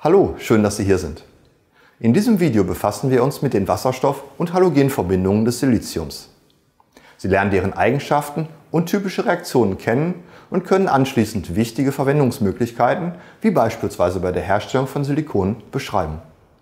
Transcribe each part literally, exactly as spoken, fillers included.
Hallo, schön, dass Sie hier sind. In diesem Video befassen wir uns mit den Wasserstoff- und Halogenverbindungen des Siliziums. Sie lernen deren Eigenschaften und typische Reaktionen kennen und können anschließend wichtige Verwendungsmöglichkeiten, wie beispielsweise bei der Herstellung von Silikon, beschreiben.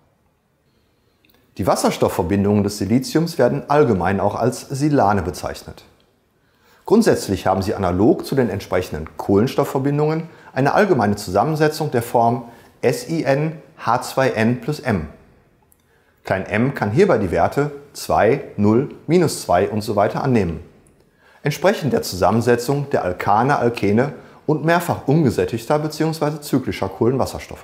Die Wasserstoffverbindungen des Siliziums werden allgemein auch als Silane bezeichnet. Grundsätzlich haben sie analog zu den entsprechenden Kohlenstoffverbindungen eine allgemeine Zusammensetzung der Form S I N H zwei N plus M. Klein m kann hierbei die Werte zwei, null, minus zwei und so weiter annehmen. Entsprechend der Zusammensetzung der Alkane, Alkene und mehrfach umgesättigter bzw. zyklischer Kohlenwasserstoffe.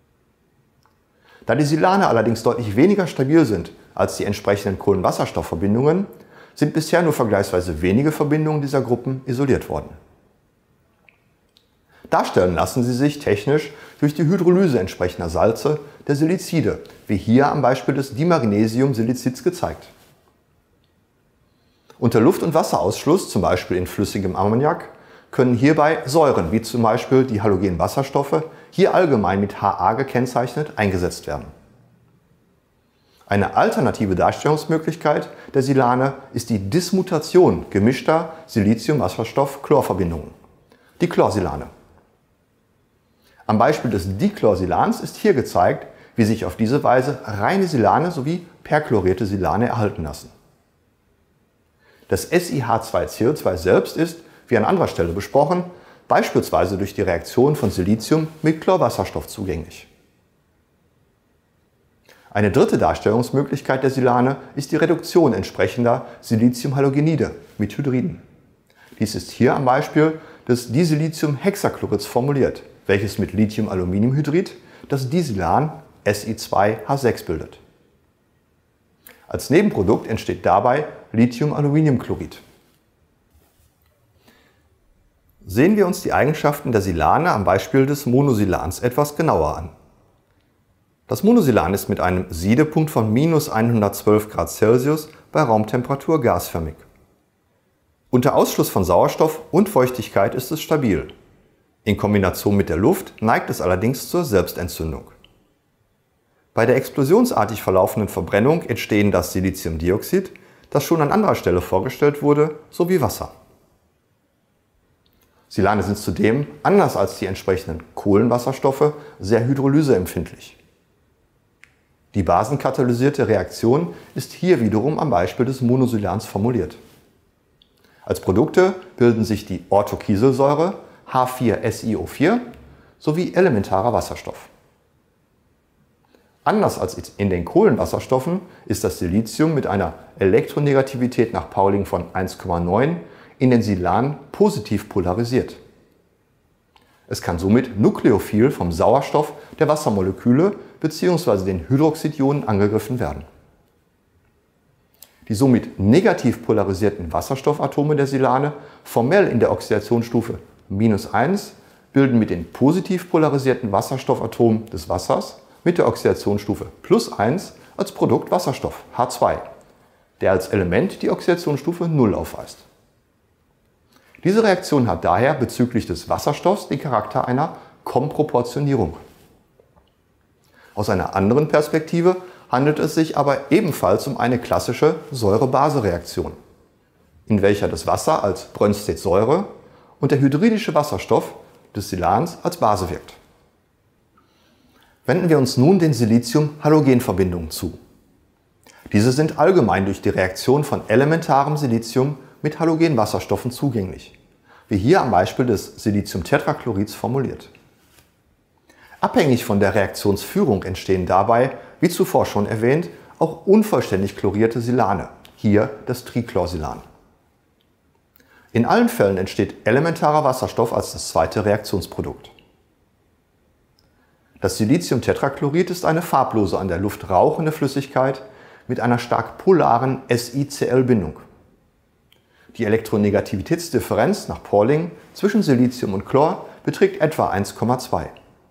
Da die Silane allerdings deutlich weniger stabil sind als die entsprechenden Kohlenwasserstoffverbindungen, sind bisher nur vergleichsweise wenige Verbindungen dieser Gruppen isoliert worden. Darstellen lassen sie sich technisch durch die Hydrolyse entsprechender Salze der Silicide, wie hier am Beispiel des Dimagnesium-Silizids gezeigt. Unter Luft- und Wasserausschluss, zum Beispiel in flüssigem Ammoniak, können hierbei Säuren, wie zum Beispiel die Halogenwasserstoffe, hier allgemein mit Ha gekennzeichnet, eingesetzt werden. Eine alternative Darstellungsmöglichkeit der Silane ist die Dismutation gemischter Silizium-Wasserstoff-Chlorverbindungen, die Chlorsilane. Am Beispiel des Dichlorsilans ist hier gezeigt, wie sich auf diese Weise reine Silane sowie perchlorierte Silane erhalten lassen. Das S I H zwei C O zwei selbst ist, wie an anderer Stelle besprochen, beispielsweise durch die Reaktion von Silizium mit Chlorwasserstoff zugänglich. Eine dritte Darstellungsmöglichkeit der Silane ist die Reduktion entsprechender Siliziumhalogenide mit Hydriden. Dies ist hier am Beispiel des Disiliziumhexachlorids formuliert, welches mit Lithiumaluminiumhydrid das Disilan S I zwei H sechs bildet. Als Nebenprodukt entsteht dabei Lithiumaluminiumchlorid. Sehen wir uns die Eigenschaften der Silane am Beispiel des Monosilans etwas genauer an. Das Monosilan ist mit einem Siedepunkt von minus hundertzwölf Grad Celsius bei Raumtemperatur gasförmig. Unter Ausschluss von Sauerstoff und Feuchtigkeit ist es stabil. In Kombination mit der Luft neigt es allerdings zur Selbstentzündung. Bei der explosionsartig verlaufenden Verbrennung entstehen das Siliziumdioxid, das schon an anderer Stelle vorgestellt wurde, sowie Wasser. Silane sind zudem, anders als die entsprechenden Kohlenwasserstoffe, sehr hydrolyseempfindlich. Die basenkatalysierte Reaktion ist hier wiederum am Beispiel des Monosilans formuliert. Als Produkte bilden sich die Orthokieselsäure H vier S I O vier sowie elementarer Wasserstoff. Anders als in den Kohlenwasserstoffen ist das Silizium mit einer Elektronegativität nach Pauling von eins Komma neun in den Silanen positiv polarisiert. Es kann somit nukleophil vom Sauerstoff der Wassermoleküle bzw. den Hydroxidionen angegriffen werden. Die somit negativ polarisierten Wasserstoffatome der Silane, formell in der Oxidationsstufe minus eins, bilden mit den positiv polarisierten Wasserstoffatomen des Wassers mit der Oxidationsstufe plus eins als Produkt Wasserstoff H zwei, der als Element die Oxidationsstufe null aufweist. Diese Reaktion hat daher bezüglich des Wasserstoffs den Charakter einer Komproportionierung. Aus einer anderen Perspektive handelt es sich aber ebenfalls um eine klassische Säure-Base-Reaktion, in welcher das Wasser als Brönstetsäure und der hydridische Wasserstoff des Silans als Base wirkt. Wenden wir uns nun den Silizium-Halogen-Verbindungen zu. Diese sind allgemein durch die Reaktion von elementarem Silizium mit Halogenwasserstoffen zugänglich, wie hier am Beispiel des Siliziumtetrachlorids formuliert. Abhängig von der Reaktionsführung entstehen dabei, wie zuvor schon erwähnt, auch unvollständig chlorierte Silane, hier das Trichlorsilan. In allen Fällen entsteht elementarer Wasserstoff als das zweite Reaktionsprodukt. Das Siliziumtetrachlorid ist eine farblose, an der Luft rauchende Flüssigkeit mit einer stark polaren S I C L-Bindung. Die Elektronegativitätsdifferenz nach Pauling zwischen Silizium und Chlor beträgt etwa eins Komma zwei.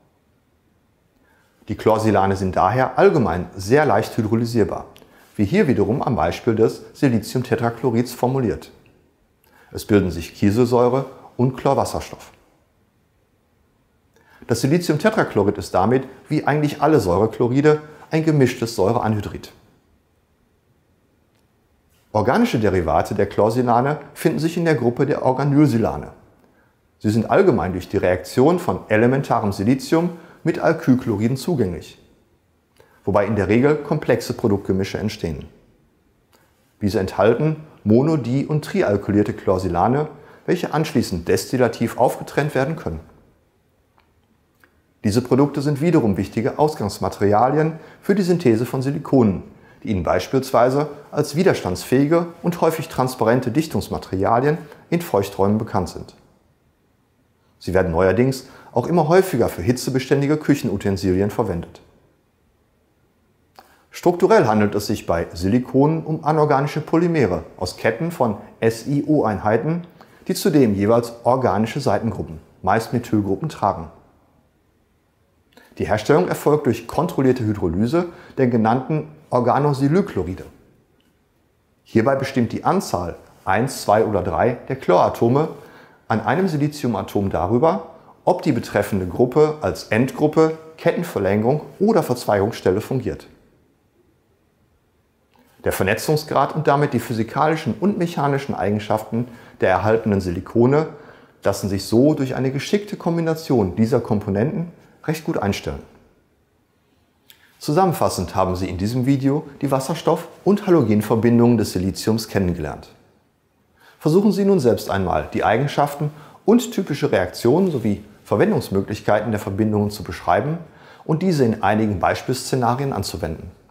Die Chlorsilane sind daher allgemein sehr leicht hydrolysierbar, wie hier wiederum am Beispiel des Siliziumtetrachlorids formuliert. Es bilden sich Kieselsäure und Chlorwasserstoff. Das Siliziumtetrachlorid ist damit, wie eigentlich alle Säurechloride, ein gemischtes Säureanhydrid. Organische Derivate der Chlorsilane finden sich in der Gruppe der Organylsilane. Sie sind allgemein durch die Reaktion von elementarem Silizium mit Alkylchloriden zugänglich, wobei in der Regel komplexe Produktgemische entstehen. Diese enthalten mono-, di- und trialkylierte Chlorsilane, welche anschließend destillativ aufgetrennt werden können. Diese Produkte sind wiederum wichtige Ausgangsmaterialien für die Synthese von Silikonen, die Ihnen beispielsweise als widerstandsfähige und häufig transparente Dichtungsmaterialien in Feuchträumen bekannt sind. Sie werden neuerdings auch immer häufiger für hitzebeständige Küchenutensilien verwendet. Strukturell handelt es sich bei Silikonen um anorganische Polymere aus Ketten von S I O-Einheiten, die zudem jeweils organische Seitengruppen, meist Methylgruppen, tragen. Die Herstellung erfolgt durch kontrollierte Hydrolyse der genannten Organosilylchloride. Hierbei bestimmt die Anzahl eins, zwei oder drei der Chloratome an einem Siliziumatom darüber, ob die betreffende Gruppe als Endgruppe, Kettenverlängerung oder Verzweigungsstelle fungiert. Der Vernetzungsgrad und damit die physikalischen und mechanischen Eigenschaften der erhaltenen Silikone lassen sich so durch eine geschickte Kombination dieser Komponenten recht gut einstellen. Zusammenfassend haben Sie in diesem Video die Wasserstoff- und Halogenverbindungen des Siliziums kennengelernt. Versuchen Sie nun selbst einmal, die Eigenschaften und typische Reaktionen sowie Verwendungsmöglichkeiten der Verbindungen zu beschreiben und diese in einigen Beispielszenarien anzuwenden.